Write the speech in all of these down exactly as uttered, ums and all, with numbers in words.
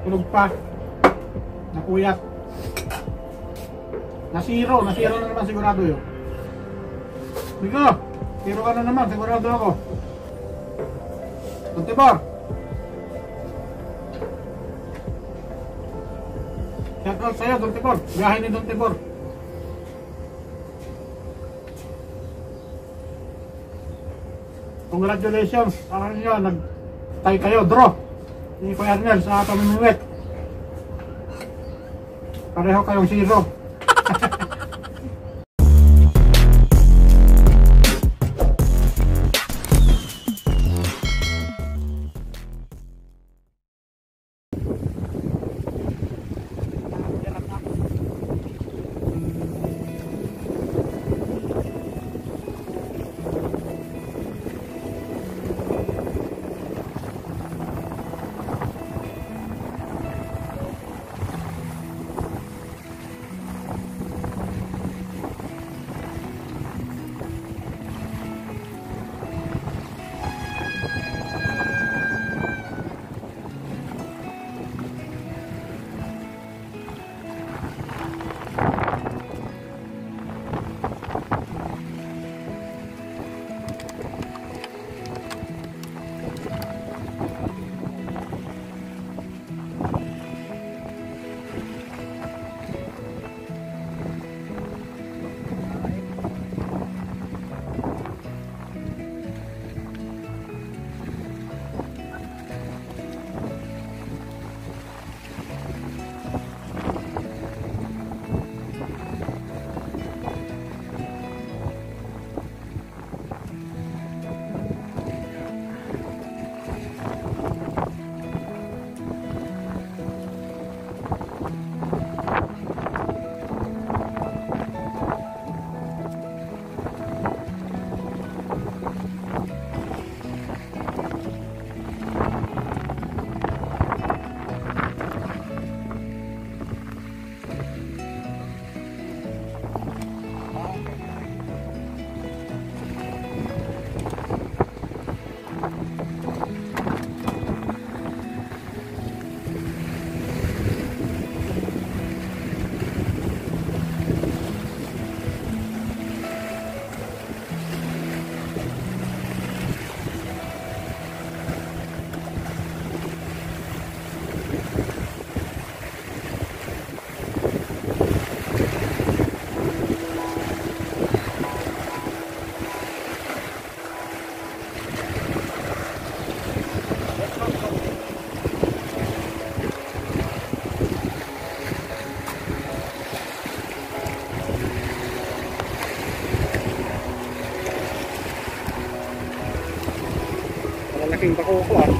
Tulog pa. Napuyat. Nasiro, nasiro na naman sigurado yun. Bigo, tiro ka na naman, sigurado ako. Don Tibor. Shout out sa'yo, Don Tibor. Biyahe ni Don Tibor. Congratulations. Ano nyo, nag-tie kayo, draw. Ni Kuya Arnel sa pamimiwit. Pareho kayong zero. Malaking bako ko ah.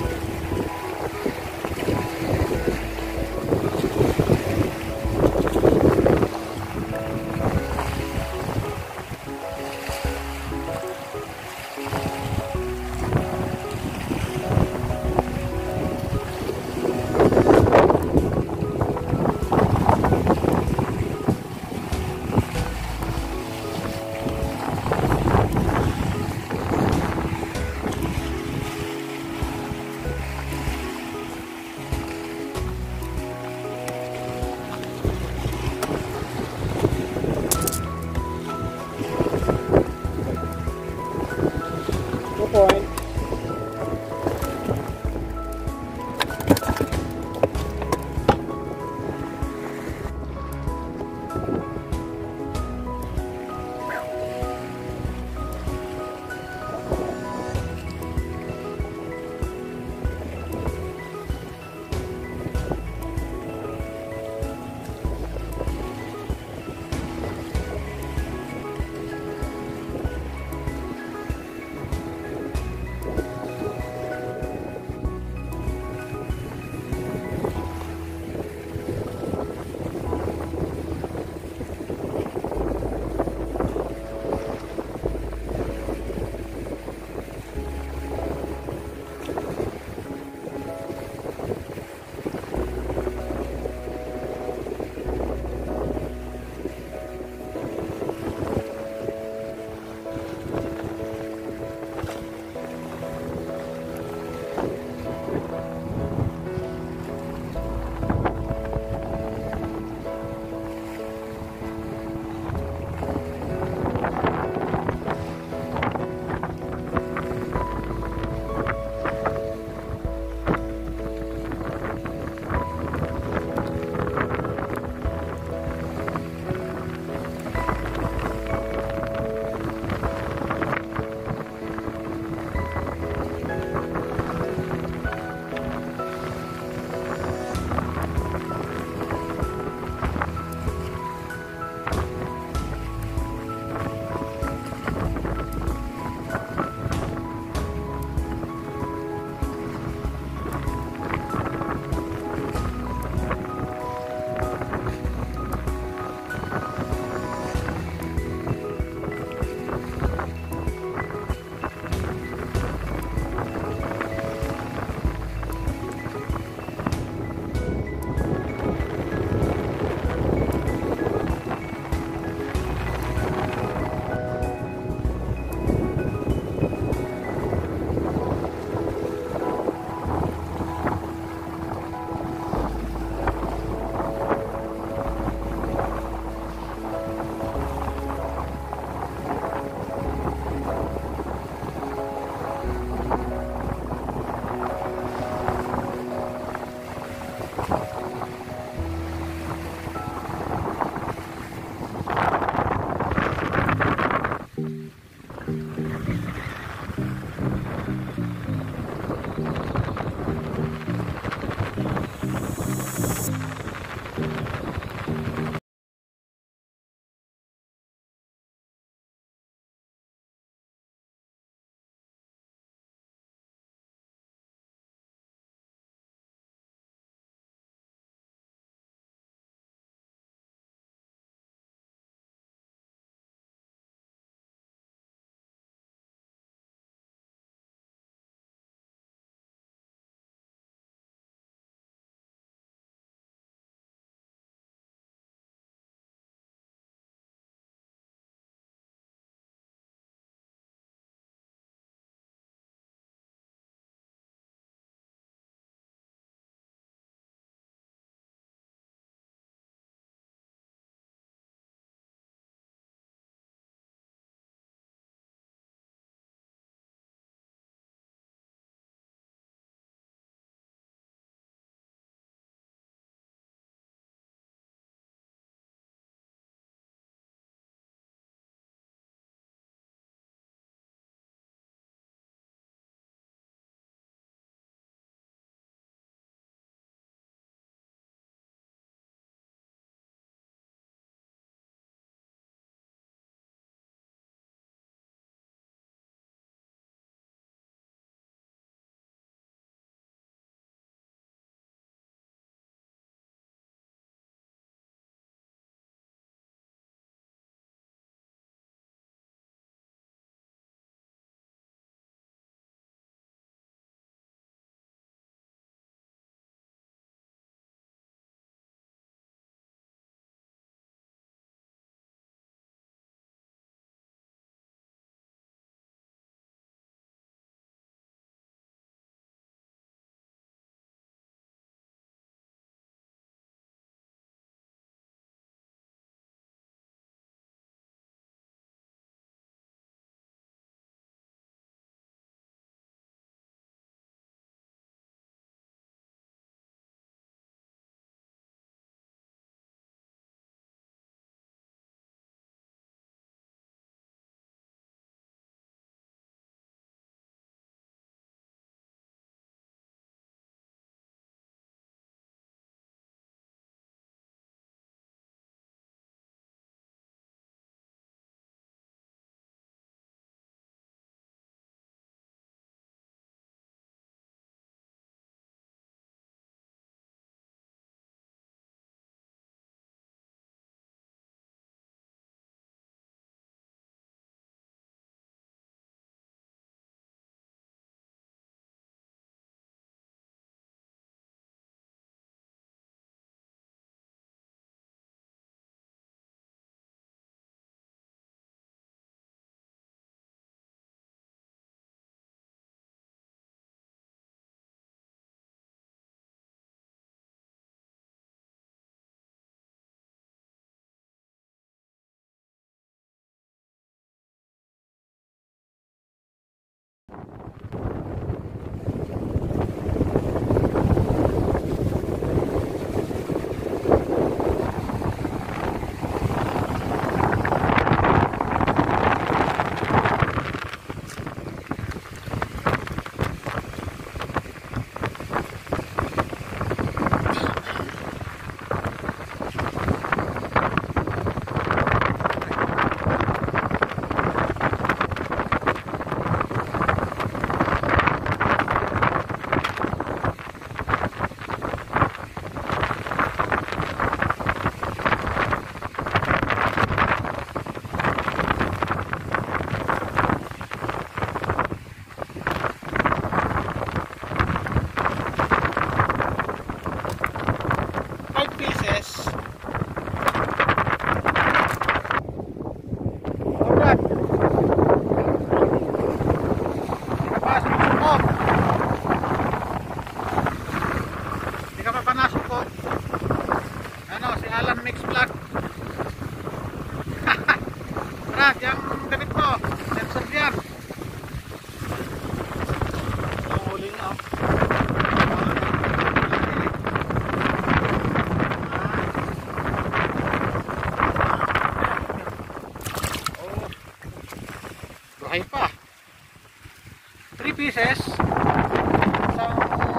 pieces. Isang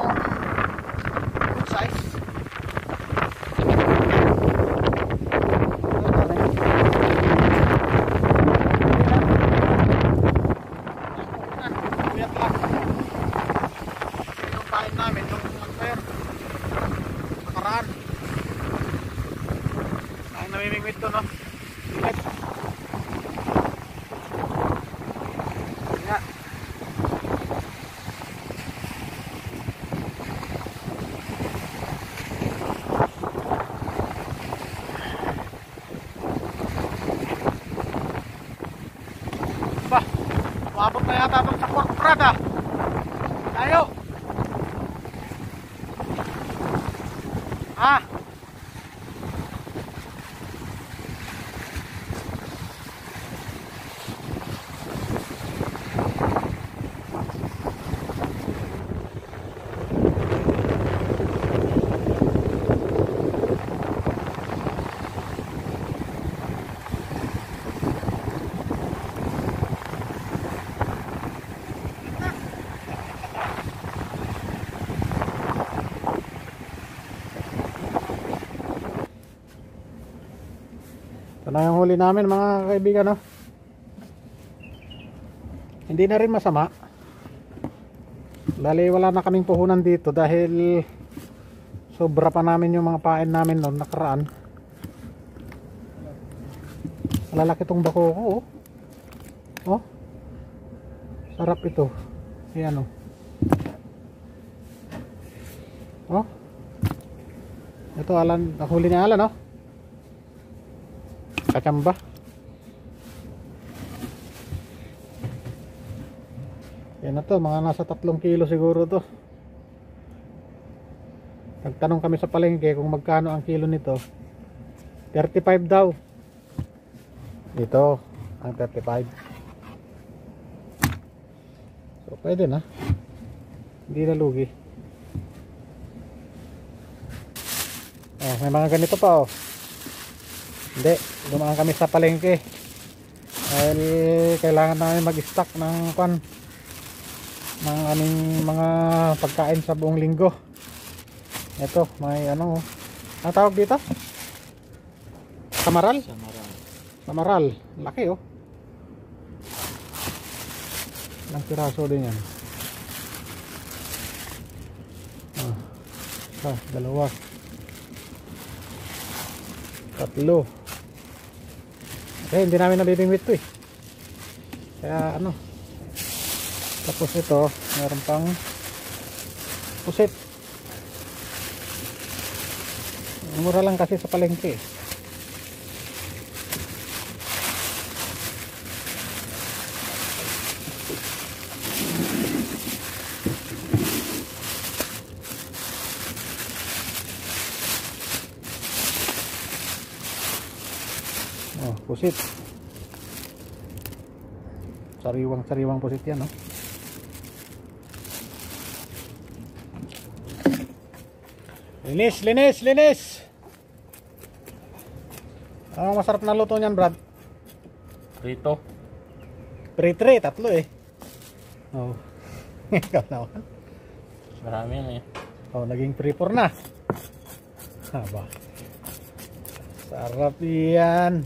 good size. Yung kain namin nung nag-fair nakaraan. Ang namimingwit to, no? Bilet. Kaya ba, umabot na yata doon sa Cork Prada. Tayo. Ah. Ito na yung huli namin mga kaibigan, no? Hindi na rin masama. Bali wala na kaming puhunan dito dahil sobra pa namin yung mga pain namin noon nakaraan. Malalaki tong bako ko, oh. Oh. Sarap ito. Ayan, oh. Oh. Ito Alan, huli ni Alan, oh. Kachamba. Yan na to, mga nasa tatlong kilo siguro to. Nagtanong kami sa palengke kung magkano ang kilo nito. thirty-five daw. Dito ang thirty-five. So pwede na. Hindi na lugi. Oh, may mga ganito pa, oh. Hindi, dumaan kami sa palengke dahil kailangan namin mag-stock ng pan ng aming mga pagkain sa buong linggo. Ito, may ano, ang tawag dito? Samaral? Samaral. Samaral, laki, oh. Ilang piraso din yan. Ah, isa, dalawa, tatlo. Okay, hindi namin nabibingwit to, eh. Kaya ano, tapos ito meron pang pusit. Mura lang kasi sa palengke. Oh, pusit. Sariwang-sariwang pusit yan, no? Linis, linis, linis. Ano masarap na luto niyan, Brad? Prito. Pre-tre, tatlo eh. Oh. Ikaw naman. Marami yan eh. Oh, naging pre-four na. Haba. Sarap yan.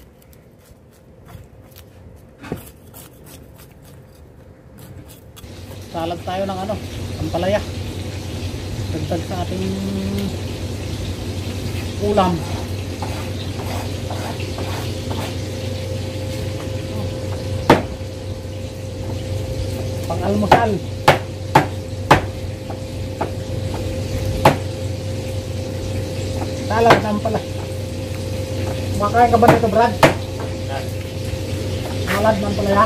Salad tayo ng ano, ampalaya. Dagdag sa ating ulam. Pang-almusal. Salad ng ampalaya. Kumakain ka ba nito, Brad? Salad ng ampalaya.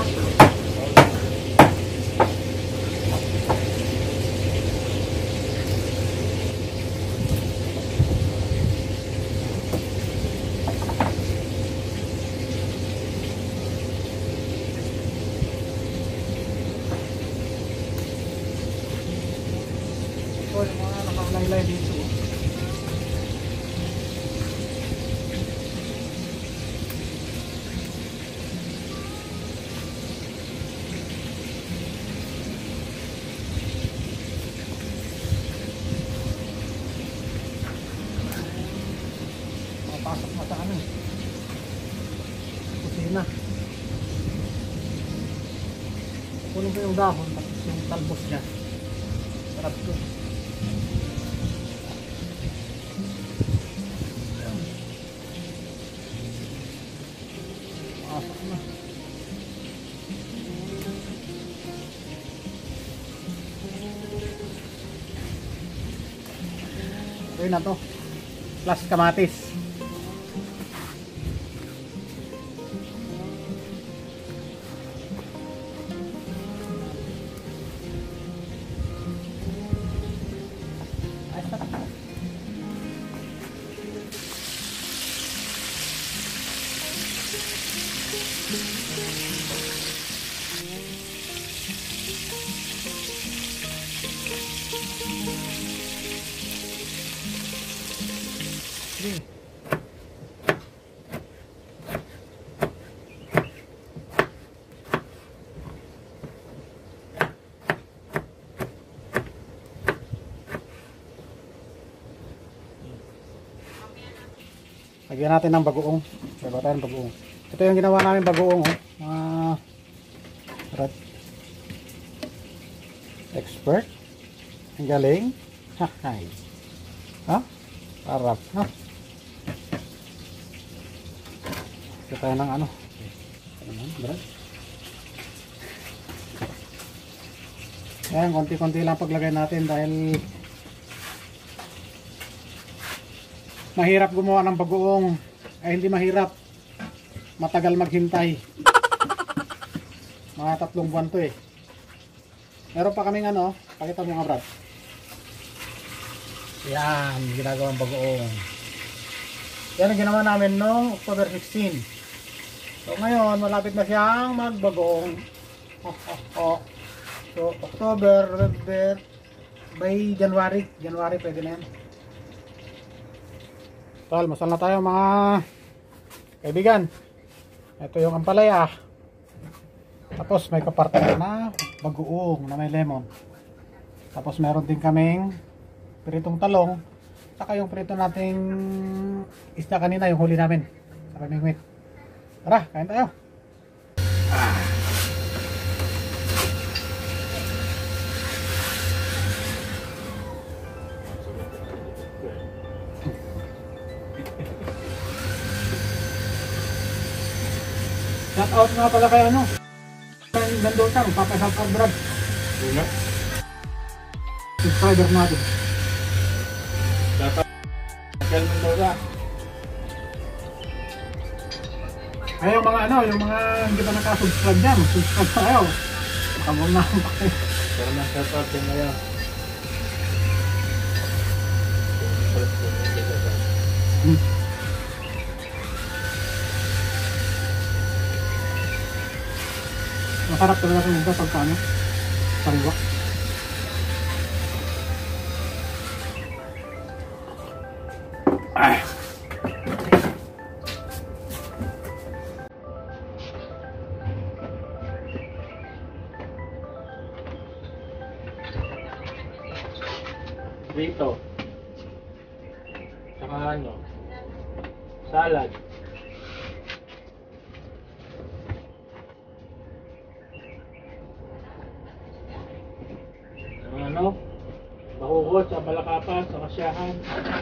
Ito yung mga nakalaylay dito. Pasok na sa ano eh. Kusina. Kunin ko yung dahon, tapos yung talbos niya. Sarap to. Pasok na. Okay na to. Plus kamatis. Sige. Lagyan natin ng bagoong. Lagyan tayo ng bagoong. Ito yung ginawa namin bagoong. Oh. Mga rat expert. Ang galing. Hahay. Ha? Harap. Ha? Ito tayo ng ano. Ayan, konti-konti lang paglagay natin dahil mahirap gumawa ng bagoong. Ay hindi mahirap. Matagal maghintay. Mga tatlong buwan to eh. Meron pa kaming ano. Pakita mo nga Brad. Yan. Ginagawang bagoong. Yan ang ginawa namin noong October sixteen. So ngayon malapit na siyang magbagoong. Oh, oh, oh. So October, November, by January. January pwede na yan. So, almusal na tayo mga kaibigan. Ito yung ampalaya. Tapos may kaparte na bagoong na may lemon. Tapos meron din kaming pritong talong. Saka yung prito nating isda kanina, yung huli namin. Sa pamingwit. Tara, kain tayo. Shout out nga pala kay ano Mendoza, magpapashout out Brad. Una. Subscriber natin. Shout out kay Mendoza. Ay yung mga ano, yung mga hindi pa nakasubscribe dyan, subscribe na kayo. Makamong na pa kayo. Pero na shout out din ngayon. Hmm. Masarap talaga kung ito pagka ano, sariwa. Ah. Dito. Saka ano, salad. Ano, mahuhot sa Malakapan, sa Kasyahan.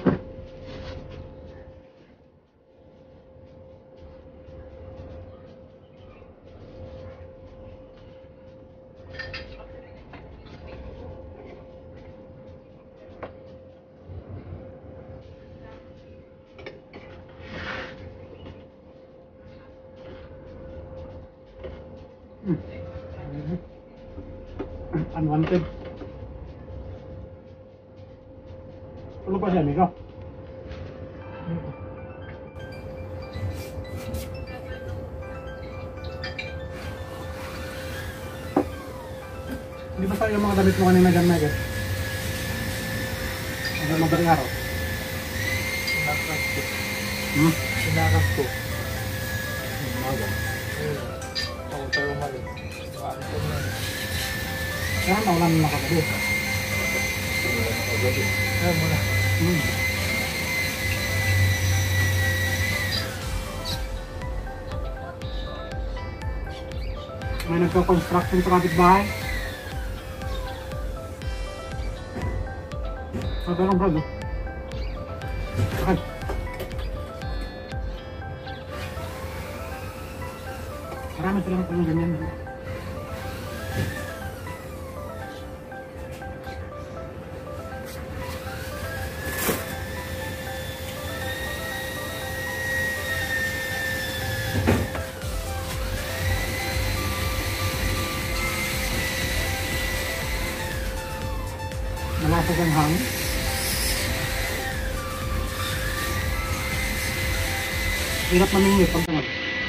Hmm. Unwanted. Ano ba siya, amigo? Hindi ba sa'yo yung mga damit mo kanina dyan, Megan? Hanggang madaling araw? Sinakas ko. Hmm? Sinakas ko. Umaga. Ako tayo umalis. Ano ko na. Kaya naulan na nakagabi. Kaya muna. Hmm. May nagka-construction sa kapitbahay. Ah, ganun brad oh. Okay. Marami silang pang ganyan. Malasag ang hangin. Hirap mamingwit pag tamad.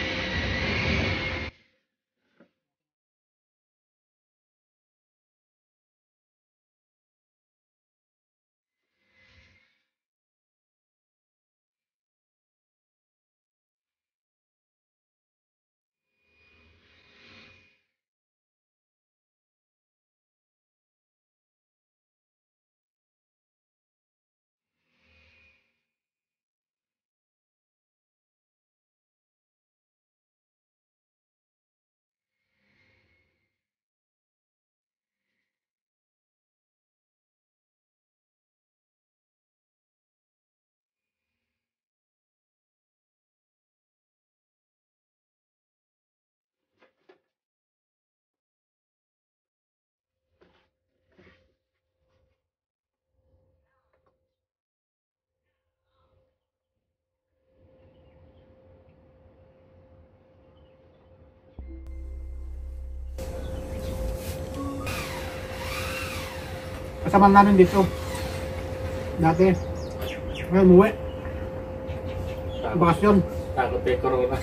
Kasama namin dito. Dati. Ngayon umuwi. Bakasyon. Takot kay corona.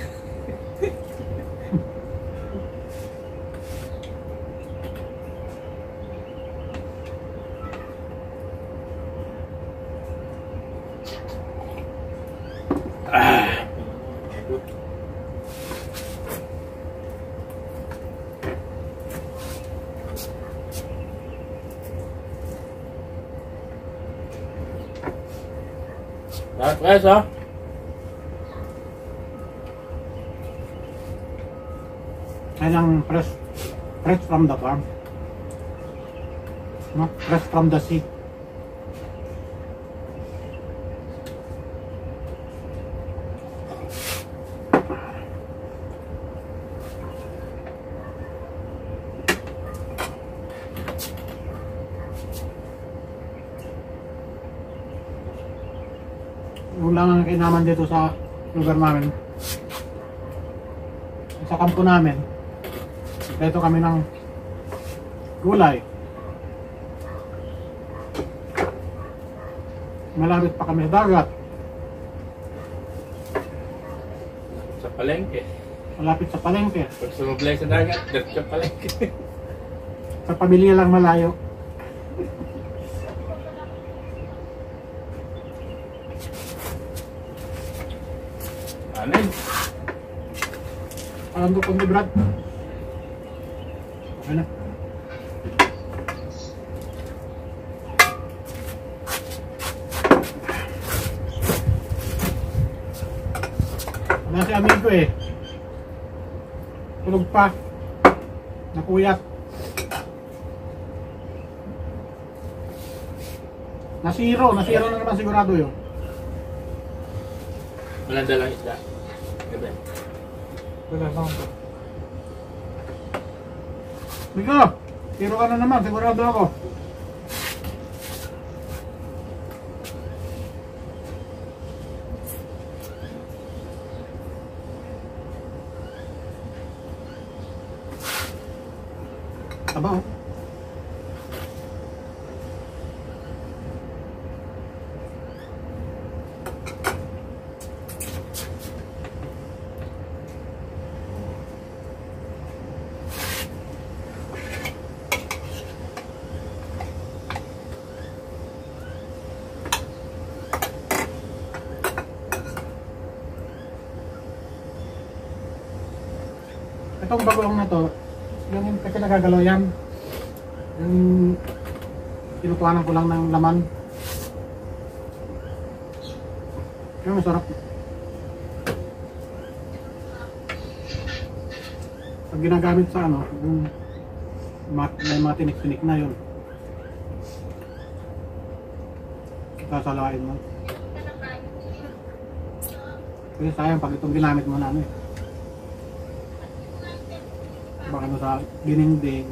Ah. Lahat guys ha. Yan ang fresh, fresh from the farm. No? Fresh from the sea. Yung lang ang kinaman dito sa lugar namin. Sa kampo namin. Dito kami ng gulay. Malapit pa kami sa dagat. Sa palengke. Malapit sa palengke. Pag sumublay sa dagat, dito sa palengke. Sa pamilya lang malayo. Anin? Alam ko kung ni Brad. Okay na. Wala si amigo eh. Tulog pa. Napuyat. Nasiro. Nasiro na naman sigurado yun. Walang dalang isda. Gabi. Wala bang ito. Migo, tiro ka na naman, sigurado ako. Taba oh. Itong bagoong na to, yung kasi nagagalaw yan. Yung tinutuanan ko lang ng laman. Yung masarap. Pag ginagamit sa ano, yung mat, may mga tinik-tinik na yun. Sasalain mo. Kasi sayang pag itong ginamit mo na ano eh. Baka ano sa dinding.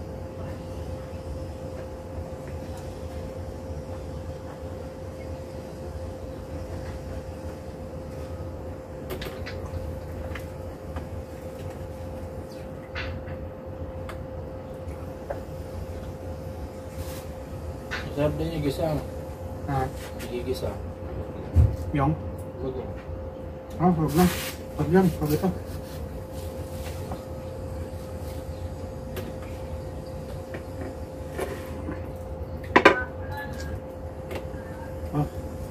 Sarap din yung gisa. Ah, Gigisa. yung? Bago. Ah, huwag na. Huwag yan, huwag ito. Ah.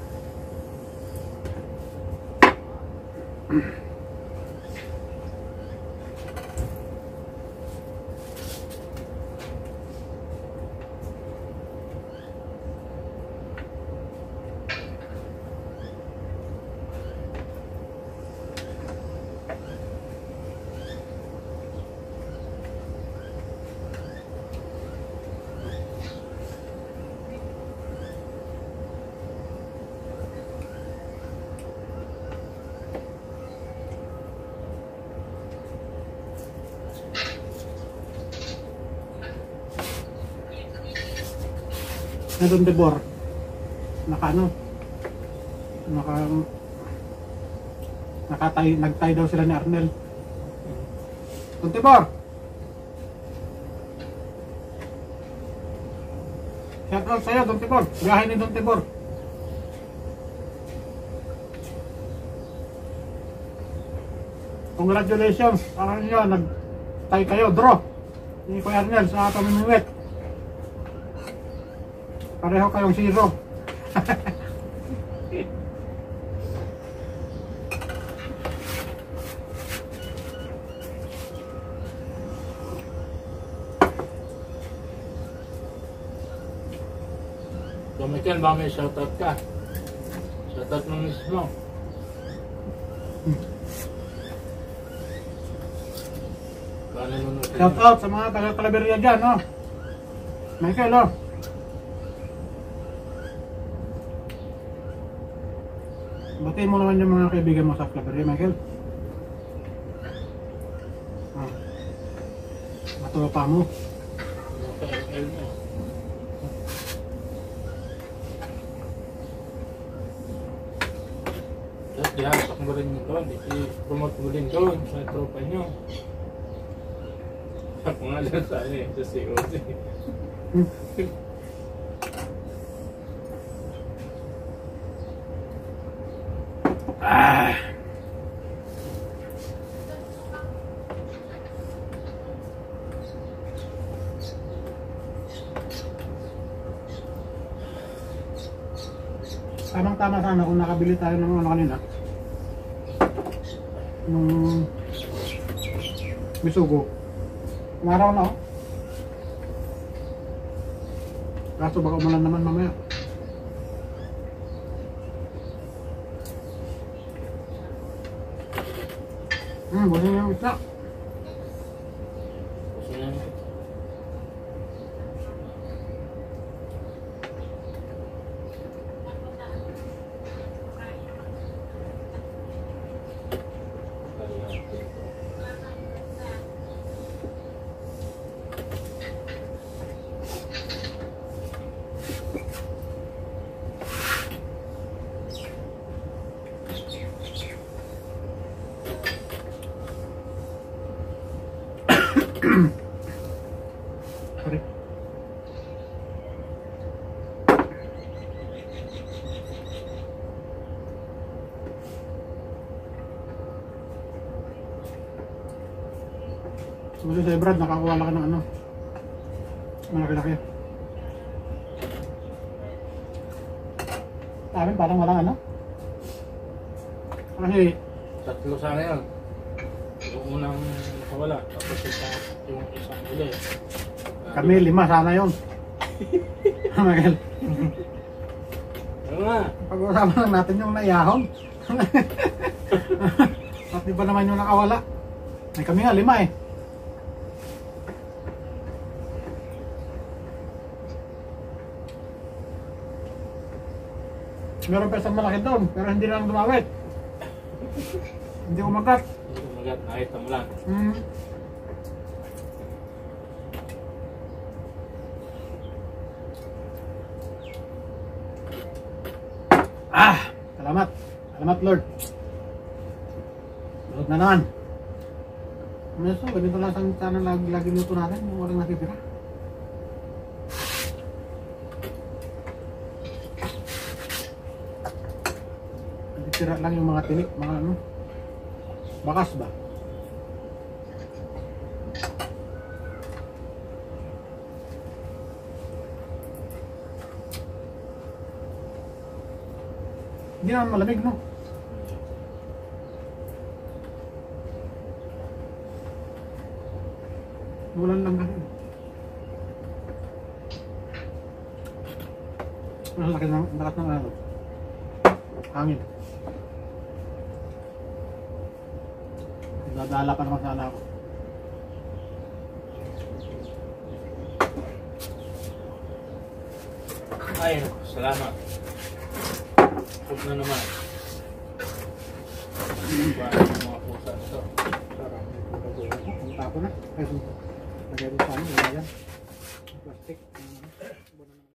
Nandun Debor, naka ano, naka, nakatay, nagtay daw sila ni Arnel. Don Debor! Shout out sa'yo, Don Debor, gahin ni Don Debor. Congratulations, parang nyo, nagtay kayo, draw ni Kuya Arnel sa pamimingwit. Pareho kayong zero. So, Michael, baka may shoutout ka. Shoutout mo mismo. Baka nanonood ka Shout niya. out sa mga taga-Calaveria dyan, no? Michael, oh. Batiin mo naman yung mga kaibigan mo sa Calaveria, Michael. Ah. Matuwa mo. Yung K L L mo. Tapos dihasak mo rin yun doon. I-promote mo rin doon sa tropa nyo. Ako nga dyan sa ano eh, sa C O C. Hmm. Ah. Tamang-tama sana kung nakabili tayo ng ano kanina. Nung bisugo. Umaraw na oh. Kaso baka umulan naman mamaya. Hmm, buhay na yung isla. Gusto niya yun. Sorry. Sumunod sa'yo Brad, nakakuha ka ng ano, malaki-laki. Sa amin parang walang ano. Kasi Tatlo sana yun. Yung unang nakawala. Tapos isa, yung isang uli. kami lima sana yun. Michael, Ano nga? pag-uusapan lang natin yung naiyahon. At di ba naman yung nakawala? Ay kami nga lima eh. Meron pa isang malaki doon, pero hindi lang dumawit. Hindi umagat. Hindi ko magat, nakita mo lang. Hmm. Ah! Salamat. Salamat, Lord. Lord na naman. So, ganito lang sang sana lagi, lagi luto natin, yung walang natitira. Natitira lang yung mga tinik, mga ano, bakas ba? Hindi naman malamig, no? Bulan lang kasi. Mas laki ng lakas ng ano. Hangin. Dadala pa naman sana ako. Ay, salamat. Huwag na naman. Paano yung mga pusa ito? Sarap. Ang tapo na. Ay, lagay mo sa ano, yan. Plastic.